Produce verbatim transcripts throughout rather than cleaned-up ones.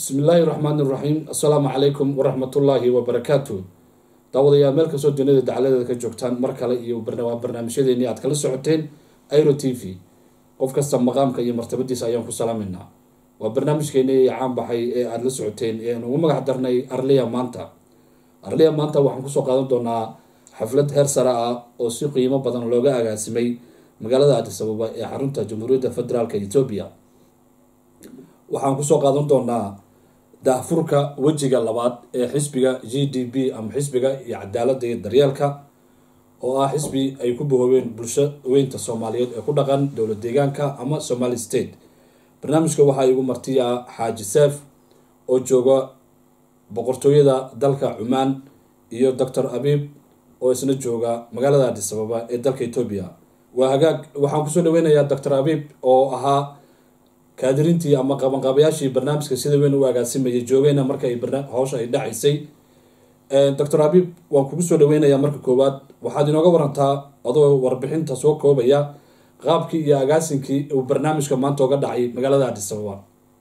بسم الله الرحمن الرحيم السلام عليكم ورحمة الله وبركاته داوديال meel kasoo dunida dacaladeeda ka joogtaan mar kale iyo barnaamijyadeennii aad kala socoteen Airo T V qof kasta maqaamka iyo martabadiisa ayaan ku salaameynaa waa barnaamijkeennii caan baxay ee aad la socoteen ee aan ugu magac darnay Arliya maanta Arliya maanta waxaan kusoo qaadan doonaa xaflad heer sare ah oo si qiimo badan looga agaasimay magaalada Addis Ababa ee xarunta Jamhuuriyadda Federaalka Ethiopia waxaan kusoo qaadan doonaa daahfurka wajiga labaad ee xisbiga G D P ama xisbiga iyo cadaaladda iyo daryeelka oo ah xisbi ay ku boobeen bulsho weynta Soomaaliyeed ee ku dhaqan dowlad deegaanka ama Somali State barnaamijka waxa igu martiya Xaaji Seef oo jooga boqortooyada dalka Oman iyo Doctor Habib oo isna jooga magaalada Addis Ababa ee dalka Ethiopia waa hagaag waxaan kusoo dhaweynayaa Doctor Habib oo ahaa kaadirintii ama qabanqaabayaashii barnaamijka sida weyn u agaasimay joogayna marka ay barnaamij hawsha ay dhacaysay ee Doctor Habib waan kugu soo dhaweynayaa marka koowaad waxaad inooga warantaa adoo warbixinta soo koobaya qaabkii iyo agaasinkii uu barnaamijka maanta uga dhacay magaalada Addis Ababa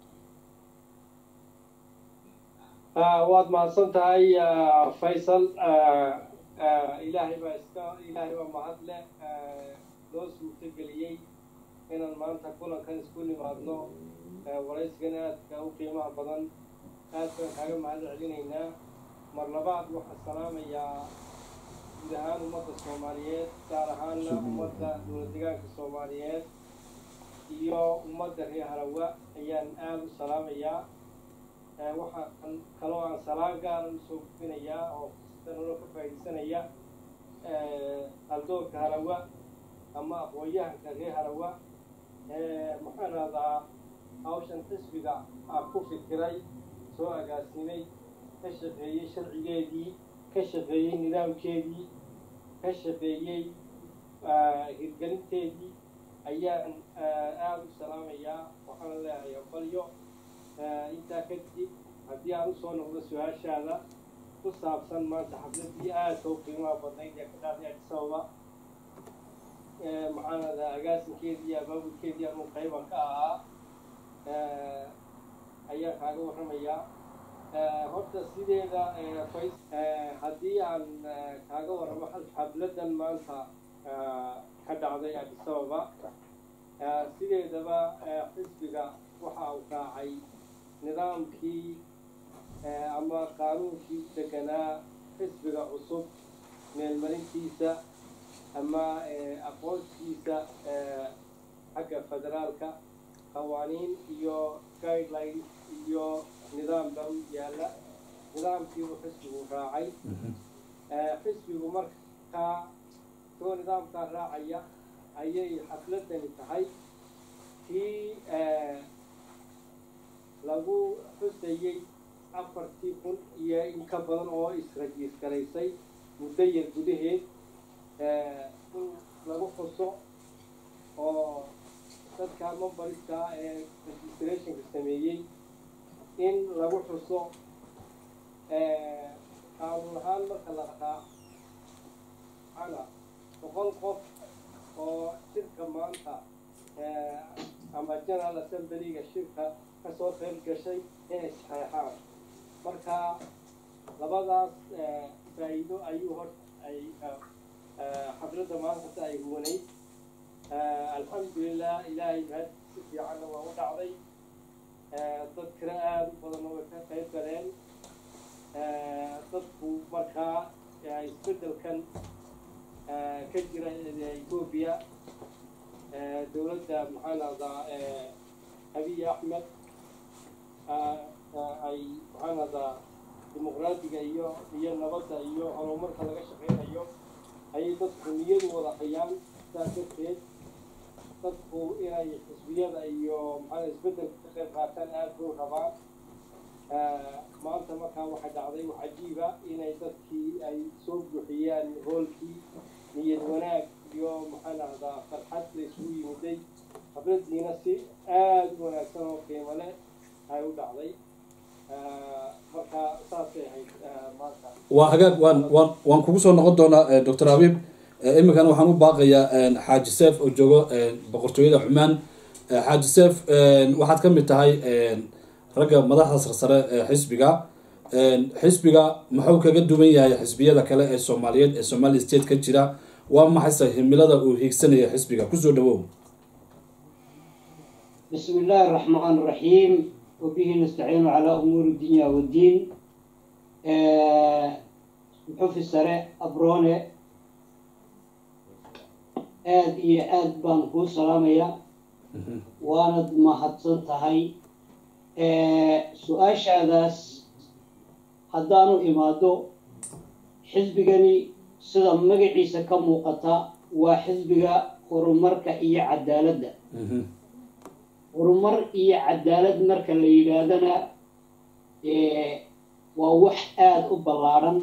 ah waad mahadsan tahay Faisal ilaahay baa iska ilaahay baa mahad leh loo suurtageliyay inaan maanta kulankan isku nimaadno waraysigan aadka u qiimaha badan aad baan kaaga mahad celinaynaa mar labaad waxaan salaamayaa guud ahaan ummadda Soomaaliyeed gaar ahaanna ummadda dowlad deegaanka Soomaaliyeed iyo ummadda reer Harawa ayaan aad u salaamayaa waxaan kaloo aan salaam gaar ah u soo gudbinayaa oo dadka ka faa'iideysanaya haldoorka Harawa ama aqoonyahanka reer Harawa maxaan radaa hawshan xisbiga aan ku fikiray soo agaasimay ka shaqeeyay sharcigeedii ka shaqeeyay nidaamkeedii ka shaqeeyay hirgelinteedii ayaan aad u salaamayaa waxaan leeyahay balyo intaa kadib haddii aan usoo noqdo su-aashaada ku saabsan maanta xafladii aadka u qiimaha badnayd ee ka dhacday Addis Ababa معانا أجازنكيدي أبوكيدي أنا قريبا كا أيها كاغو رميا هرت سيدي ذا كويس هدي عن كاغو رمح حبلدا مالها حد عضي Addis Ababa سيدي ذا حسبك وحا وكاعي نظام كي أما قانون كي تكنا حسبك عصب من الملكيسة أما أقول كيسا حق فدرالك قوانين يو جايد لاين يو نظام دم يلا نظام كيو حسبه راعي حسبه مركا تو نظام كان راعية أي حفلة انتهاي في لغو حسيي أفرتيكون يا إن كبرن أو إسرائيل كريسي مدير جده in lagu xuso oo dadka memberska ee registrationka sameeyay in lagu xuso qaanuun ahaan marka la raaco ana boqol qof oo shirka maanta ama General Assembly-ga shirka kasoo qayb gashay inay saxeexaan marka labadaas faa'iido ayuu hor ay حفلة ما تأي هوني الحمد لله إلهي بهذا في عنا ووضع عضي تذكر آد فضلنا وكيف كلام تذكر مركا يستدل كان كجرة إثيوبيا دولة محافظة أبي أحمد أي محافظة ديمقراطية أيوه هي النبضة أيوه أو مركا لقى شقين أيوه أي تدخل يد ولا خيام تأكيد تدخل إلى حسبيات أيوه محل بدل تغير قاتل ألفو رباط ما أنت مكان واحد عظيم وعجيبة إلى تدخل أي سوق وحيان هولكي نية هناك يوم محل هذا فرحت لسوي مدي قبلت لي نفسي آد هناك سنة قيمة هاي وضع عظيم waa hagaag waan waan waan kugu soo noqon doonaa Doctor Habib imikana waxaan u baaqayaa Xaaji Seef oo joogo boqortooyada Oman Xaaji Seef waxaad ka mid tahay ragga madaxda sarsare ee xisbiga xisbiga muxuu kaga duwan yahay xisbiyada kale ee Soomaaliyeed ee Somali State ka jira waa maxay himilada uu hiigsanaya xisbiga kusoo dhawow بسم الله الرحمن الرحيم وبه نستعين على أمور الدنيا والدين محوف السراء أبروني آد إيا آد بانكو سلامية واند ما حدثن تهي سؤال شاداس هدانو إمادو حزبغاني سيدا مقعيسا كموقتا وحزبغا خرماركا إيا عدالة horumar iyo cadaalad marka la yiraahdo ee waa wax aad u ballaaran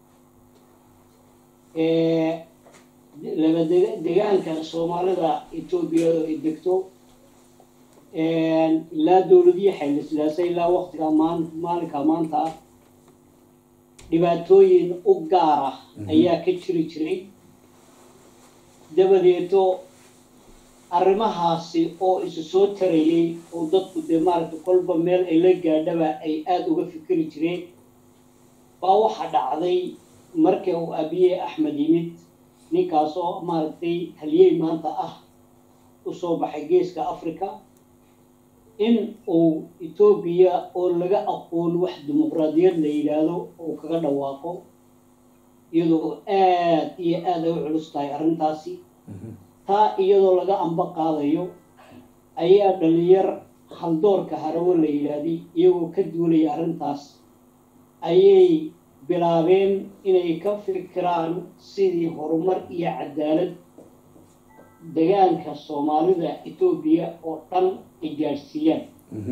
ee laba deegaanka Soomaalida Itoobiya ay degto ee la dawladii xillislaasay la waqtiga maalinka maanta dhibaatooyin u gaar ah ayaa ka jiri jiray dabadeeto arrimahaasi oo isu soo tarayay oo dadku deemarka kolba meel ay la gaadhaba ay aad uga fikiri jireen baa waxa dhacday markii uu Abiy Ahmed yimid ninkaas oo maartay haliyay maanta ah u soo baxay geeska Afrika in uu Itoobiya oo laga aqoon wax dimuqraadiyad la yiraahdo oo kaga dhawaaqo iyadoo aad iyo aad u culus tahay arrintaasi taa iyadoo laga amba qaadayo ayaa dhalinyar haldoorka harawo la yiraahday iyagoo ka duulay arrintaas ayay bilaabeen inay ka fikiraan sidii horumar iyo cadaalad deegaanka Soomaalida Itoobiya oo dhan ay gaarsiiyaan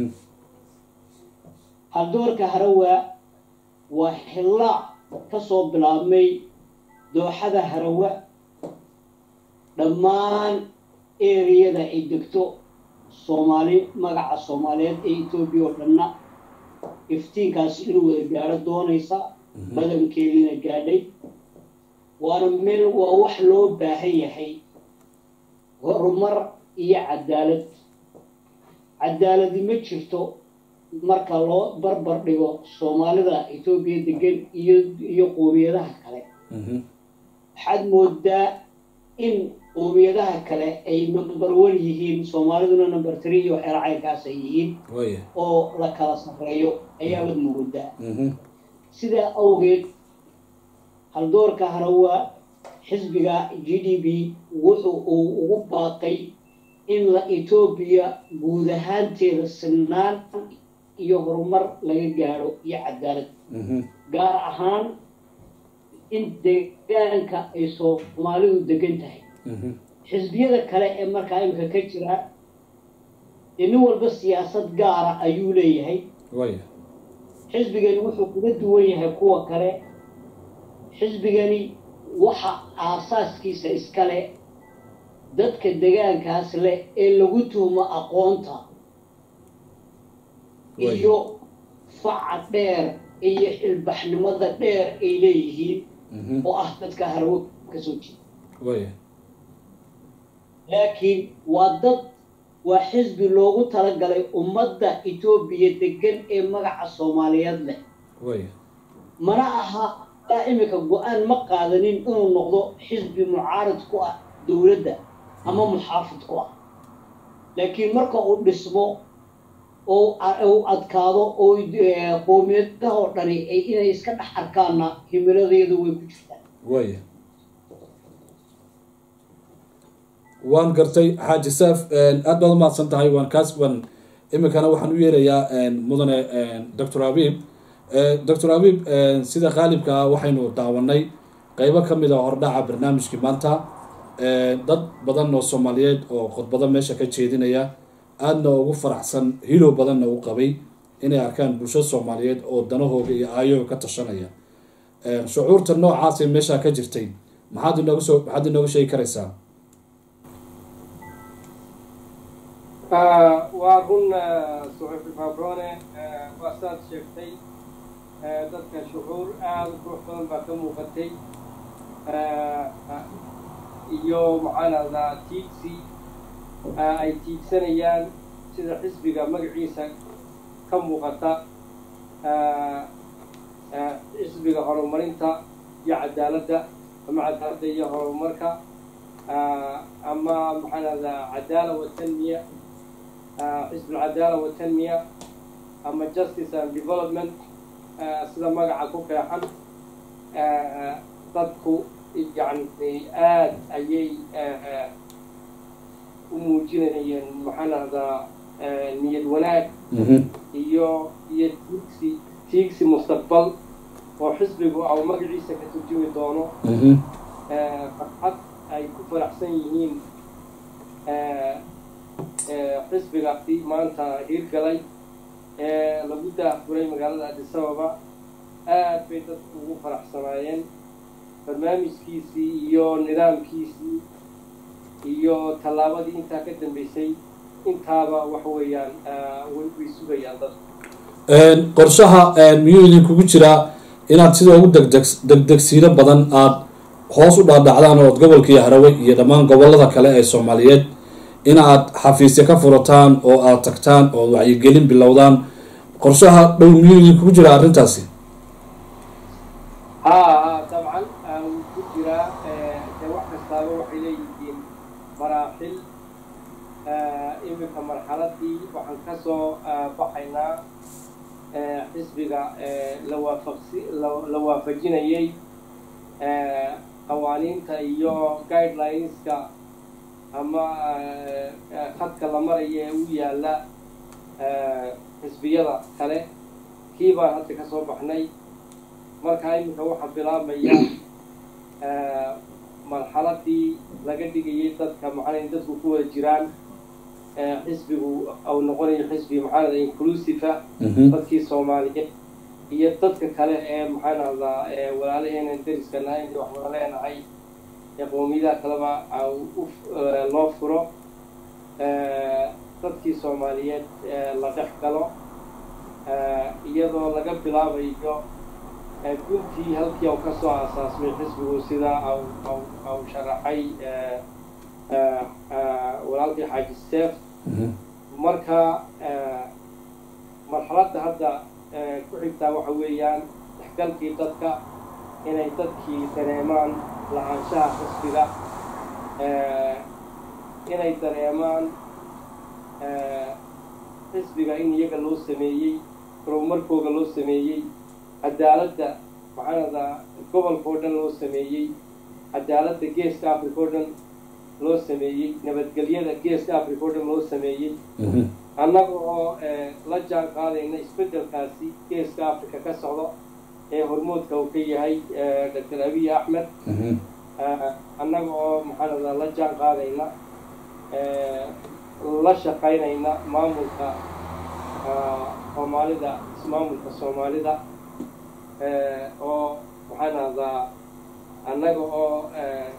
haldoorka harawa waa xilla ka soo bilaabmay dooxada harawa dhammaan eriyada ay degto Soomaali magaca Soomaaliyeed ee Itoobiya oo dhanna iftiinkaas inuu wada gaaro doonaysa badankeedina gaadhay waana meel waa wax loo baahan yahay horumar iyo cadaalad cadaalad ma jirto marka loo barbar dhigo Soomaalida Itoobiya degan iyo iyo qoomiyadaha kale waxaad moodaa in qoomiyadaha kale ay number one yihiin Soomaaliduna number three iyo eracaykaas ay yihiin oo la kala sareeyo ayaa wad muuqdaa sida awgeed haldoorka harawa xisbiga G D P wuxuu ugu baaqay in la Itoobiya guud ahaanteeda sinaan iyo horumar laga gaaro iyo cadaalad gaar ahaan in deegaanka ay Soomaalidu degan tahay xisbiyada kale ee markaa imka ka jira in walba siyaasad gaar ah ayuu leeyahay way xisbigani wuxuu kuga duwan yahay kuwa kale xisbigani waxa aasaaskiisa iskale dadka deegaankaas leh ee lagu tuumo aqoonta iyo faca dheer iyo ilbaxnimada dheer ay leeyihiin oo ah dadka harawo ka soo jeeda way laakiin waa dad waa xisbi loogu talagalay ummadda Itoobiya degan ee magaca Soomaaliyeed leh way mana aha imika go'aan ma qaadanin inuu noqdo xisbi mucaarad ku ah dawladda ama muxaafid ku ah laakiin marka uu dhismo oo adkaado oo qoomiyadaha oo dhani ay inay iska dhex arkaana himiladeedu way ku jirtaan way waan gartay Xaaji Saaf aad baad ma santahay waan kaas waan imikana waxaan u yeerayaa mudane Doctor Habib Doctor Habib sida qalibka waxaynu daawanay qaybo kamid ah hordhaca barnaamijkii maanta dad badan oo Soomaaliyeed oo khudbada meesha ka jeedinaya aadna ugu faraxsan hilo badanna u qabay inay arkaan bulshada Soomaaliyeed oo danahooda iyo aayo ka tashanaya shucuurta noocaas ee meesha ka jirtay maxaad inoogu soo maxaad inoogu sheegi karaysaa waa run suxufi Fabrone waa saad sheegtay dadka shucuur aad u badan baa ka muuqatay iyo macnaheeda tiigsi ay tiigsanayaan sida xisbiga magaciisa ka muuqata xisbiga horumarinta iyo cadaaladda ama cadaaladda iyo horumarka ama maxaa lahdaa cadaala watanmiya xisb alcadaala watanmiya ama justice and development sida magaca ku qeexan dadku yani aad ayay u muujinayeen maxaa lahdaa niyad wanaag iyo iyo tiigsi tiigsi mustaqbal oo xisbigu au magaciisa ka turjumi doono farxad ay ku faraxsan yihiin xisbigaasi maanta hirgalay ee lagu daafuray magaalada Addis Ababa aad bay dadku ugu faraxsanaayeen barnaamijkiisii iyo nidaamkiisii iyo tallaabadii intaa ka dambeysay intaaba wax weeyaan way sugayaan dadku qorshaha miyuu idinkugu jiraa inaad sida ugu degdeg degdegsiino badan aad hoos u dhaadhacdaan oo gobolka iyo Harawe iyo dhammaan gobolada kale ee Soomaaliyeed inaad xafiisyo ka furataan oo aad tagtaan oo wacyigelin bilowdaan qorshaha dhow miyuu idinkugu jiraa arrintaasi ها طبعا وجرا واحد كتابه وحيلي مراحل إمك مرحلة دي وحن كسو بحينا حسبنا لو وافقسي لو لو وافقنا يي قوانين تأيو guidelines كا أما خد كلامر يويا لا حسبية كله كيف هاد كسو بحناي marka imika waxa bilaabmaya ee marxaladii laga dhigayay dadka macallin dadku ku wada jiraan ee xisbigu oo noqonay xisbi macallin inclusive dadkii Soomaaliyeed iyo dadka kale ee maxalada ee walaalaheena dariskana in wax wada leenahay ee qoomiyada kaleba loo furo ee dadkii Soomaaliyeed la dhaxgalo ee iyadoo laga bilaabayo كنتي هلكي أو كسر أساس من حزب وسيدا أو أو أو شرحي ولكن حاج السيف مركا مرحلة هذا كحبتا وحويان تحكل كي تدك إن يتدكي تنامان لعنشاء حزبنا إن يتنامان حزبنا إن يجلو سميي كرومركو جلو سميي عدالة وحنا قبل فودن لو سميي عدالة جيش كافريكودن لو سميي نبت قليلة جيش كافريكودن لو سميي أنا هو لجأ قال إن إسبدل كاسي جيش كافريكا كسرة هرمود كوكي هاي دكتور أبي أحمد أنا هو محل لجأ قال إن لشة قاين إن مامولك Soomaalida ismaamulka Soomaalida ee oo waxaanada annaga oo ee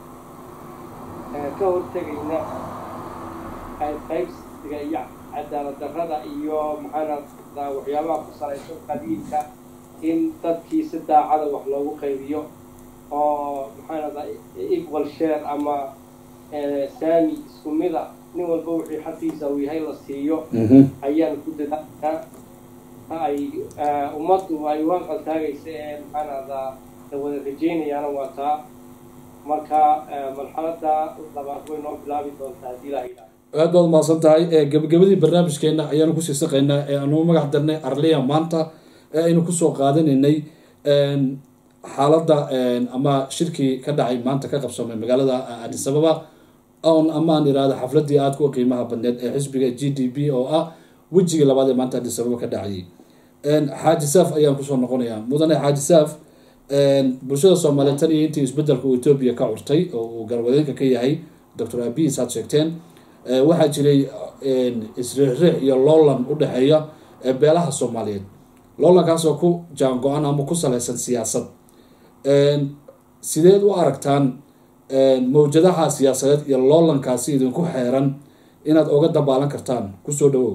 ka hortagayna ay qaybsiga iyo cadaalad darrada iyo maxaanada waxyaabaha ku salaysan qabiilka in dadkii si daacada wax loogu qaybiyo oo maxaanada equal share ama saami isku mid ah nin walba wixii xaqiisa uu yahay la siiyo ayaan ku dadaalnaa ay ummaddu ay waan qaltaagaysa ee maxaanada wada rajeynayaan waa taa marka marxaladda labaad way noo bilaabi doontaa haddii la yidhaahdo aad baad mahadsan tahay gabagabadii barnaamijkeena ayaanu kusii saqaynaa ee aanu magac darnay arliya maanta ee aynu kusoo qaadanaynay xaaladda ama shirkii ka dhacay maanta ka qabsamay magaalada Addis Ababa أو أمان إرادة حفلتي أتكو قيمها بندد حزب جي دي بي أو أ وجهي لبعض ما أنت تسبب كداعي إن حاج ساف أيام كسر نقولنا مدن حاج ساف إن برشة الصومالية تاني أنت يسبدل كو إثيوبيا كعرتي أو جروادين كي هي دكتور أبي سات شكتين واحد جري إن إسرائيل يلولن وده هي بلاه الصوماليين لولا كاسو كو جانغو أنا مكسل السياسة إن سيدات وأركتان mawjadaha siyaasadeed iyo loolankaasi idinku xeeran inaad oga dabaalan kartaan kusoo dhawow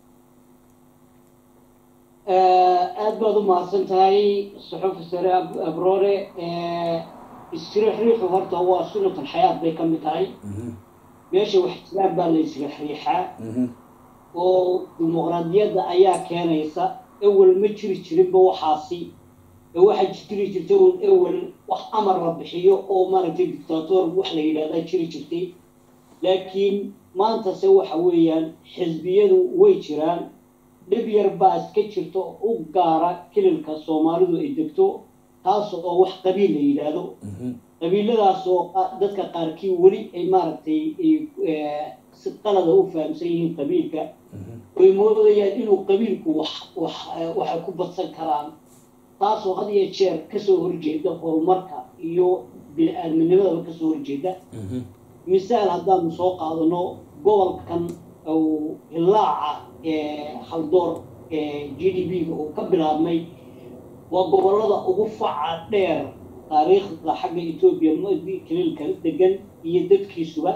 aad baad u mahadsan tahay suxufi sare abroore isriixriixu horta waa sunnatul xayaat bay ka mid tahay meesha wax jiraan baa la isriixriixaa oo dimuqraadiyadda ayaa keenaysa awal ma jiri jirinba waxaasi waxaa jiri jirtay awal wax amar la bixiyo oo maaragtay dictator wax la yidhaahdaa jiri jirtay laakiin maanta se waxa weeyaan xisbiyadu way jiraan dhib yar baa iska jirto u gaara kililka soomaalidu ay degto taas oo wax qabiil la yidhaahdo qabiiladaas oo dadka qaarkii weli ay maaragtay si qalada u fahamsan yihiin qabiilka way moodayaan inuu qabiilku wax wax waxay ku badsan karaan taasoo had iyo jeer kasoo horjeeda horumarka iyo bini-aadminimada kasoo horjeeda misaal haddaanu soo qaadano gobolkan uu hilaaca haldoor g d b-ga uu ka bilaabmay waa gobolada ugu faca dheer taariikhda xagga etoobiya kaliilka degan iyo dadkiisuba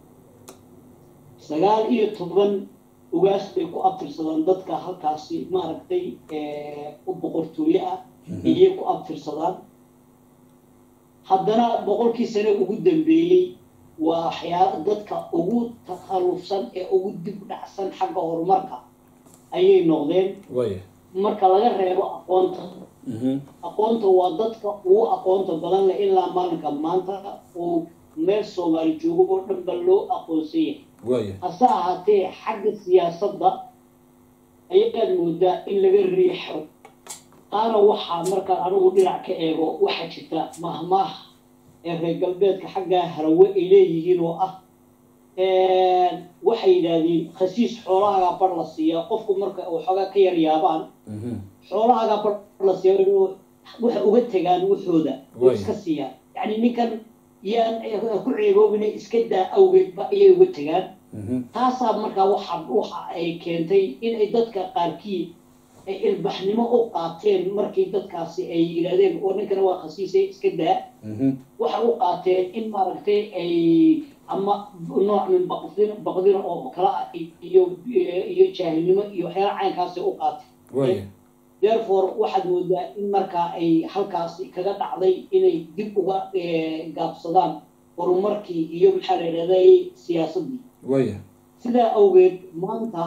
sagaal iyo toban ugaas bay ku abtirsadaan dadka halkaasi maaragtay u boqortooye ah ayay ku abtirsadaan haddana boqolkii sane ugu dambeeyey waa waxyaala dadka ugu takhalufsan ee ugu dib dhacsan xagga horumarka ayay noqdeen marka laga reebo aqoonta aqoonta waa dadka ugu aqoonta badan leh ilaa maalinka maanta uu meel soomaali joogo oo dhan ba loo aqoonsan yahay hase ahaatee xagga siyaasadda ayaad moodaa in laga riixo qaana waxaa markaa anigu dhinac ka eego waxaa jirta mahmaah ee reer galbeedka xaggaa harawe ay leeyihiin oo ah waxay yidhaahdeen khasiis xoolahaagaa bar la siiyaa qofku marka waxoogaa ka yar yaabaan xoolahaagaa bar la siiya waxa uga tegaan waxooda oo iska siiyaan yacni ninkan yaan ku ceeboobina iska daa awgeedba ayay uga tegaan taasaa markaa waxa waxa ay keentay in ay dadka qaarkii ay ilbaxnimo u qaateen markii dadkaasi ay yidhaahdeen oo ninkana waa khasiisay iska daa waxa u qaateen in maaragtay ay ama nooc min baqdin baqdina oo kala ah iyo iyo jaahilnimo iyo waxyaala caynkaasi u qaateen therefore waxaad moodaa in markaa ay halkaasi kaga dhacday inay dib uga gaabsadaan horumarkii iyo maxaa la yidhahday siyaasaddii sidaa awgeed maanta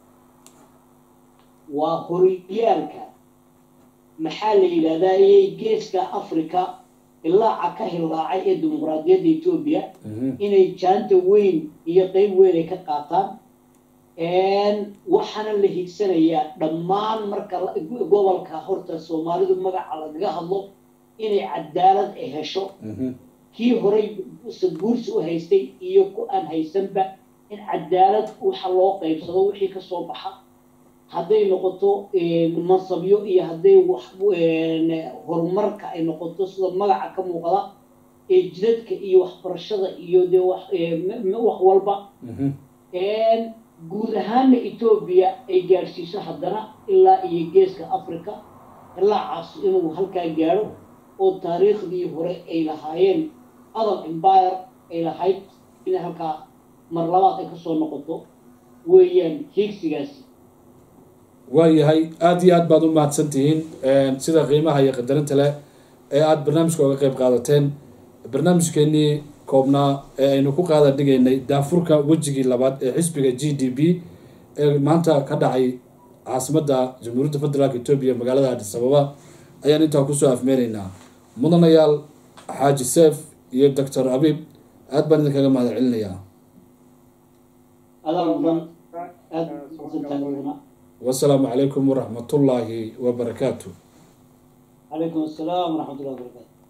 waa horyaalka maxaa la yidhahdaa iyay geeska africa ilaaca ka hilaacay ee dimuqraadiyadda etoobiya inay jaanta weyn iyo qeyb weyn ay ka qaataan waxaana la higsanayaa dhammaan marka gobolka horta soomaalidu magaca lagaga hadlo inay cadaalad ay hesho kii horay sadguursi u haystay iyo ku aan haysanba in cadaalad waxa loo qaybsado wixii kasoo baxa hadday noqoto mansabyo iyo hadday horumarka ay noqoto sida magaca ka muuqda ee jidadka iyo waxbarashada iyo dee wax walba guud ahaana etoobiya ay gaadhsiiso haddana ilaa iyo geeska africa ilaacaas inuu halkaa gaadho oo taariikhdii hore ay lahaayeen adal empire ay lahayd inay halkaa mar labaad ay kasoo noqoto weeyaan hiigsigaasi waayahay aada iyo aad baad u mahadsan tihiin sida qiimaha iyo qadarinta leh ee aada barnaamijka oga qeyb qaadateen barnaamijkeenii koobnaa ee aynu ku qaada dhigaynay daafurka wejigii labaad ee xisbiga g d b ee maanta ka dhacay caasimadda jamhuuriyadda federaalka etoobiya magaalada addis ababa ayaan intaa kusoo afmeenaynaa mudanayaal xaaji seef iyo doctor abiib aada baan idinkaga mahad celinayaa wasalaamu calaykum waraxmatullaahi wabarakaatu. calaykum asalaam waraxmatullahi wabarakaatu.